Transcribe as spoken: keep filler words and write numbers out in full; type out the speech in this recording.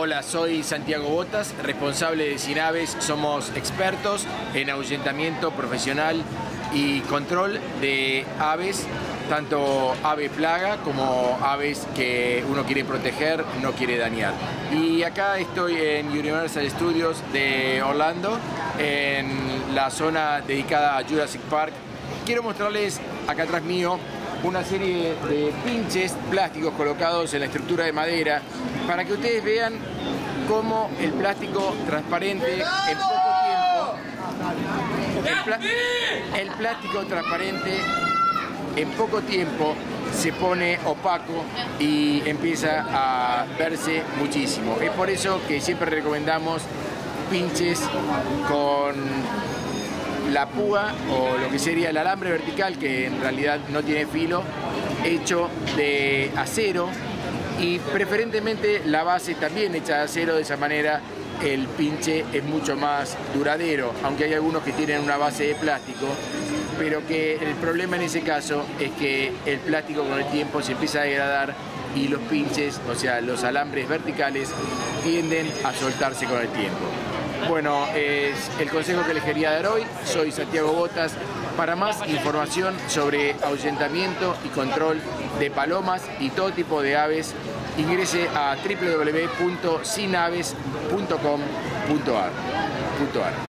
Hola, soy Santiago Botas, responsable de Sinaves. Somos expertos en ahuyentamiento profesional y control de aves, tanto ave plaga como aves que uno quiere proteger, no quiere dañar. Y acá estoy en Universal Studios de Orlando, en la zona dedicada a Jurassic Park. Quiero mostrarles acá atrás mío una serie de pinches plásticos colocados en la estructura de madera para que ustedes vean cómo el plástico transparente en poco tiempo el, pla el plástico transparente en poco tiempo se pone opaco y empieza a verse muchísimo. Es por eso que siempre recomendamos pinches con la púa o lo que sería el alambre vertical, que en realidad no tiene filo, hecho de acero, y preferentemente la base también hecha de acero. De esa manera el pinche es mucho más duradero, aunque hay algunos que tienen una base de plástico, pero que el problema en ese caso es que el plástico con el tiempo se empieza a degradar y los pinches, o sea los alambres verticales, tienden a soltarse con el tiempo. Bueno, es el consejo que les quería dar hoy. Soy Santiago Botas. Para más información sobre ahuyentamiento y control de palomas y todo tipo de aves, ingrese a w w w punto sinaves punto com punto a r.